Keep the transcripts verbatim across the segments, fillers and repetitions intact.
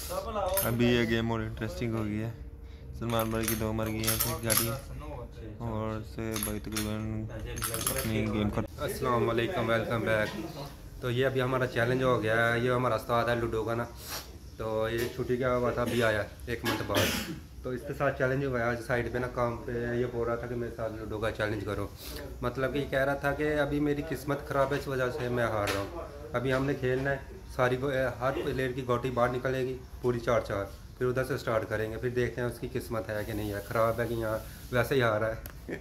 अभी ये गेम और इंटरेस्टिंग हो गई है। सलमान भाई की दो मर गई हैं गाड़ी और से भाई तकरीबन अपनी गेम कर। अस्सलाम वालेकुम, वेलकम बैक। तो ये अभी हमारा चैलेंज हो गया है। ये हमारा उस्ताद है लूडो का ना, तो ये छुट्टी क्या हुआ था अभी आया एक मंथ बाद, तो इसके साथ चैलेंज हुआ है। आज साइड पे ना काम पे ये बोल रहा था कि मेरे साथ लूडो का चैलेंज करो। मतलब कि ये कह रहा था कि अभी मेरी किस्मत ख़राब है, इस वजह से मैं हार रहा हूँ। अभी हमने खेलना है, सारी हर प्लेयर की गोटी बाहर निकलेगी पूरी चार चार, फिर उधर से स्टार्ट करेंगे, फिर देखते हैं उसकी किस्मत है कि नहीं है, ख़राब है कि यहाँ वैसे ही हार है।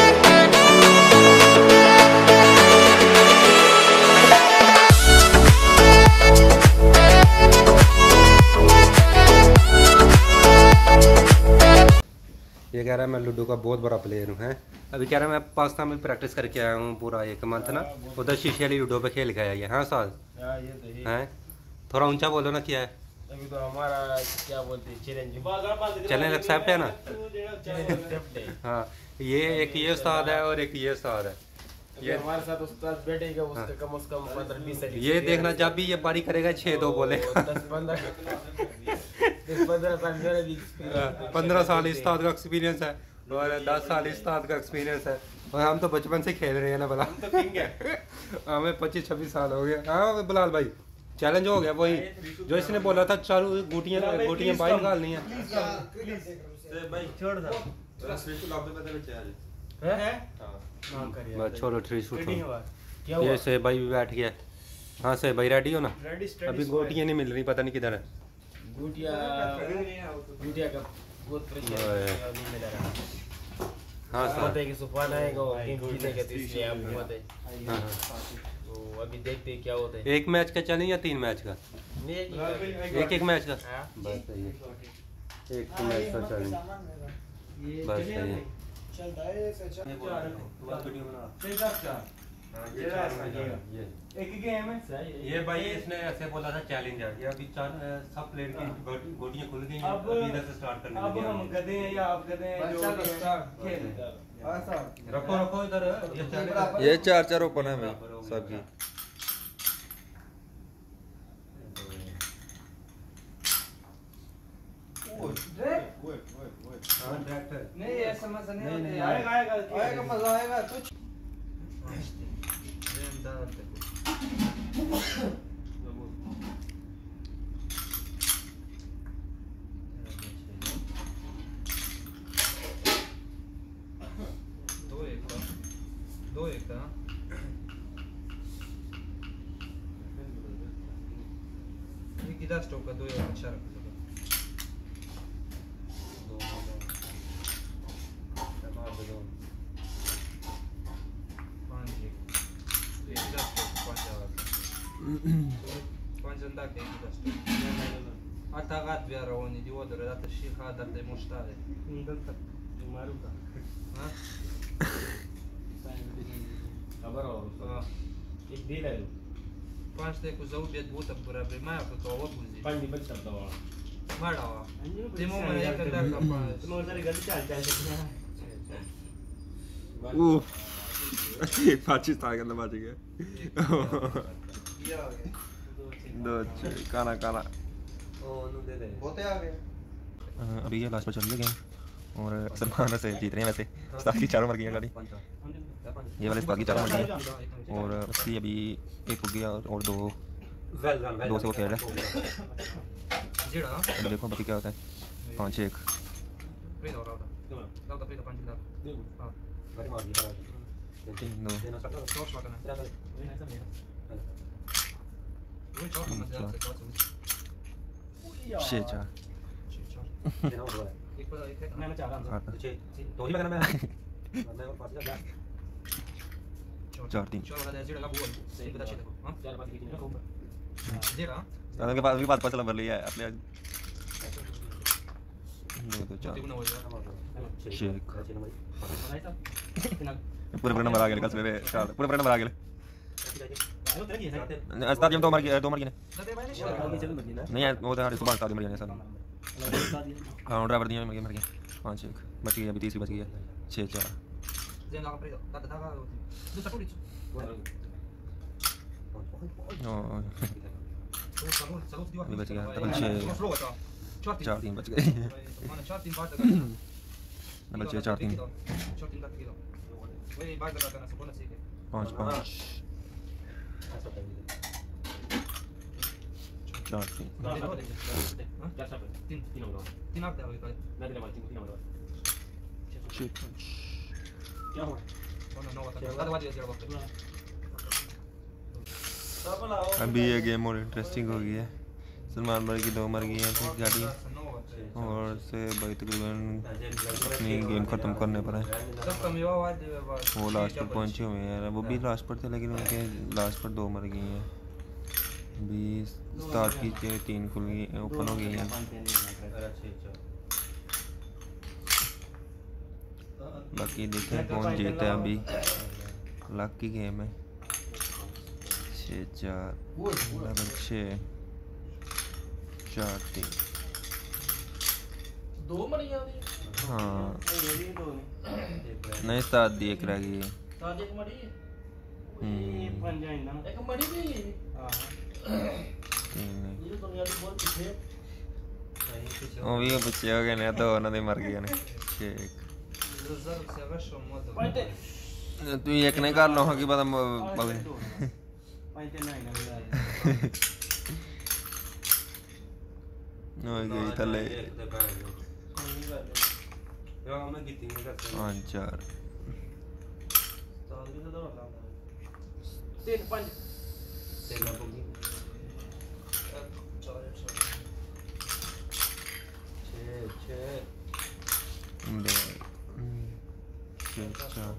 ये कह रहा है मैं लूडो का बहुत बड़ा प्लेयर हूँ। हैं अभी कह रहा है मैं पाकिस्तान में प्रैक्टिस करके आया हूँ पूरा एक मंथ ना, उधर शीशे वाली लूडो पे खेल के आया ये। हाँ साल हैं, थोड़ा ऊंचा बोलो ना। क्या है अभी तो हमारा क्या बोलते हैं चैलेंज चैलेंज एक्सेप्ट है ना। हाँ ये एक ये उस्ताद है और एक ये उस्ताद है। ये हमारे साथ उस्ताद बैठेगा उसके हाँ। कम से कम पंद्रह बीस ये देखना जब भी ये पारी करेगा छः दो बोलेगा। पंद्रह साल उस्ताद का एक्सपीरियंस है और दस साल उस्ताद का एक्सपीरियंस है, और हम तो बचपन से खेल रहे हैं ना। भला हमें पच्चीस छब्बीस साल हो गए। हाँ बिलाल भाई चैलेंज हो गया वही जो इसने बोला था, चालू गोटियां गोटियां बाहर निकालनी है। छोड़ो थ्री शूट। ये से भाई भी बैठ गया। हाँ से भाई रेडी हो ना? अभी गोटियां नहीं मिल रही, पता नहीं किधर है गोटियां। गोटियां का बहुत हाँ सर कि सुफान आएगा गेम जीतेगा तो इसलिए आप मत है। तो अभी देखते हैं क्या होता है। एक मैच का चलें या तीन मैच का? एक एक मैच का बस सही है, एक मैच का चलें बस सही है। एक ही गेम है ये भाई इसने ऐसे बोला था चैलेंज है। ये अभी चार सब प्लेयर की गोटियां खुल गई हैं, अब इधर से स्टार्ट करने अब हम गधे हैं या आप गधे हैं जो खेल रखो रखो इधर। ये चार चार ओपन है भाई सबकी। नहीं ये समझ नहीं आएगा आएगा आएगा मजा आएगा कुछ। दो एक का दो एक का एक इधर स्टॉक का दो एक अच्छा रखो। Quantitatea e asta. Atacat via Raoni de odă, dată și hadar de moștare. Maruca. Ha? Abaro. एक डील आहे. पाच ते ku जाऊ देत बोत पुरा बे mai आपलं तो वा बुझी. पाणी बच करता वा. माडावा. ते मग मला एक दार का पाच. तुम्हाला जरी गली चाल चाल. उफ पाकिस्तान के अंदर बच गए। दो काना काना अभी ये लास्ट पर चल रही है गेम और सलमान से जीत रहे हैं। वैसे उस्ताद की चारों मर गई है गाड़ी, ये वाले उस्ताद की चारों मर गई है और उसकी अभी एक हो गया और दो दो से वो खेल रहा है। अभी देखो बाकी क्या होता है। पाँच एक तीन दो छः चार चार तीन के पास भी पाँच पाँच नंबर लिया है अपने। दो दो चार छः पूरे पूरे नंबर आ गए कल सवेरे चार पूरे पूरे नंबर आ गए। अस्ताद हम तो मर गए दो मर गए नहीं है वो तो सुबह अस्ताद मर गए सब। हाँ ड्राइवर दिया मर गए मर गए पाँच एक बच गई अभी तीसरी बच गई है छः चार। अभी बच गया डबल छः चार तीन बच गए डबल छः चार तीन पाँच पाँच चार तीन अभी ये गेम और इंटरेस्टिंग हो गई है। सलमान भाई की दो मर गई हैं तो गाड़ी और से भाई तकरीबन अपनी गेम ख़त्म करने पर है। वो लास्ट पर पहुंचे हुए हैं, वो भी लास्ट पर थे लेकिन उनके लास्ट पर दो मर गई हैं। अभी स्टार्ट की के तीन खुल गई ओपन हो गई हैं। बाकी देखें कौन जीता है। अभी लक की गेम है। छः चार डबल छः चार तीन दो मर गया हाँ दो नहीं सात दी एक रह गई है। सात एक मरी हम्म, पंज आइंदा एक मरी भी हां तीन नहीं। ये दुनिया की बहुत पीछे ਉਹ ਵੀ ਬੱਚੇ ਹੋ ਗਏ ਨੇ ਦੋ ਉਹਨਾਂ ਦੇ ਮਰ ਗਏ ਨੇ ਛੇ ਇੱਕ ਤੁਸੀਂ ਇੱਕ ਨੇ ਕਰ ਲਓ ਕੀ ਪਤਾ ਪਵੇ ਪੰਜ ਤੇ ਨਹੀਂ ਨਾ ਉਹ ਗਈ ਥੱਲੇ ਪੰਜ ਚਾਰ ਤਿੰਨ ਪੰਜ दो छः चार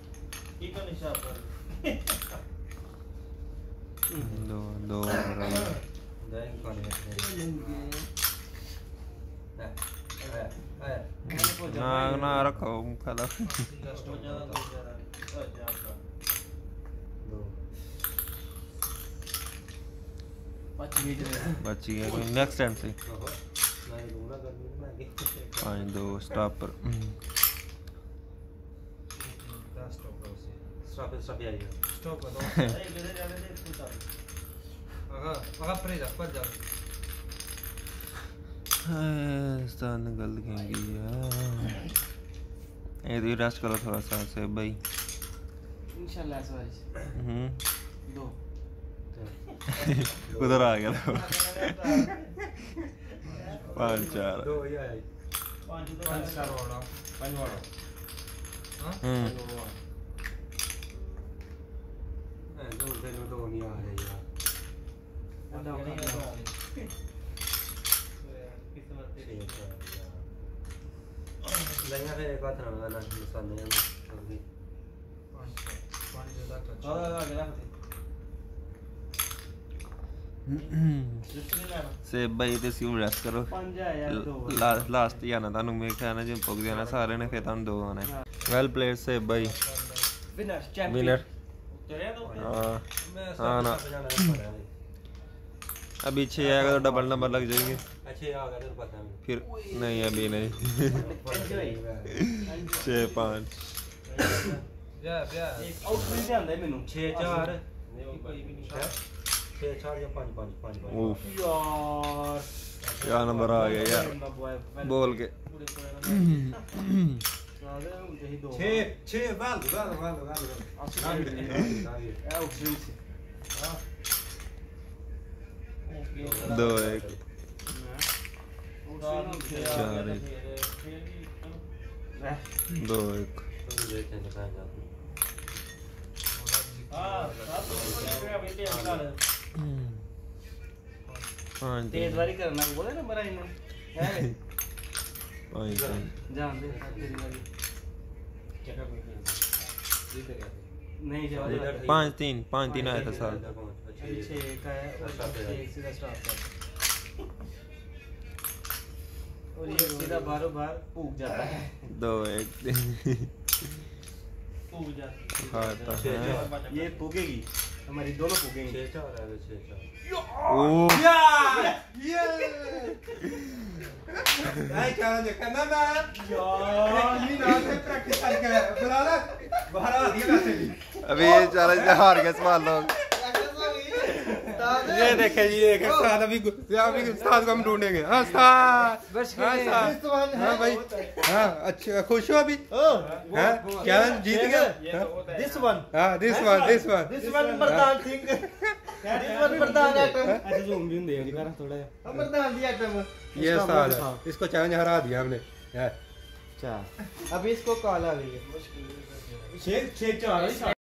दो दो ना ना रखो खाला बच गया नेक्स्ट टाइम से पाँच दो स्टॉप पर स्टॉप स्टॉप ही आएगा स्टॉप करो आगा आगा प्रेज पर जा सन गल कहेंगी यार ये तो रेस्ट करो थोड़ा सा से भाई इंशाल्लाह इस बार हम्म दो उधर आ गया था पाँच चार दो ही आए पांच तो पांच चार वाला पांच वाला हां हम्म दो दिन दो नहीं आ रहे यार लगा है एक बात ना ना नुकसान नहीं है अभी पांच पांच ज्यादा टच हां आगे रख दे से भाई ते सी रेस्ट करो पंज है यार दो लास्ट लास्ट ही आना थानू मेरे ख्याल है जो पुग जाना सारे ने फिर थानू दो आना वेल प्लेड से भाई विनर चैंपियन विनर तेरे तो हां मैं हाँ ना। अभी छः आएगा तो डबल नंबर लग जाएंगे अच्छे आ गए तो पता नहीं फिर नहीं अभी नहीं छः पाँच या या एक आउट मिल जाता है मेनू छः चार कोई भी नहीं छः चार या पाँच पाँच पाँच पाँच ओह यार क्या नंबर आ गया यार बोल के छः छः वाल वाल वाल वाल दो एक चार एक दो एक पाँच तेज वाली करना बोले ना बड़ा इन्हें है पाँच तीन जान दे तेरी वाली क्या कर नहीं जा पाँच तीन पाँच तीन आया था साल छः का है और छः सीधा स्टॉप कर और ये सीधा बारो बार पूग जाता है दो एक पूग जाती खाता है है ये पूगेगी हमारी दोनों पूगेंगी छः चार है छः चार ओ नहीं क्या देखा ना ना यार ये ना से प्रैक्टिस करके बुला ला बाहर आ दिया वैसे भी अभी ये चैलेंज हार गए सवाल लोग ताज़े ये देखे जी एक उस्ताद अभी अभी उस्ताद को हम ढूंढेंगे। हाँ उस्ताद, हाँ उस्ताद, हाँ भाई, हाँ अच्छा खुश हो अभी? हाँ चैलेंज जीत गया। दिस वन, हाँ this one this one this one Pradhan Singh, this one Pradhan item. ऐसे जूम भी ਹੁੰਦੇ ਆ ਜੀ ਕਰ थोड़ा हम प्रधान दी आइटम। ये उस्ताद है, इसको चैलेंज हरा दिया हमने यार। अच्छा अभी इसको कॉल आ रही है। छे छे चार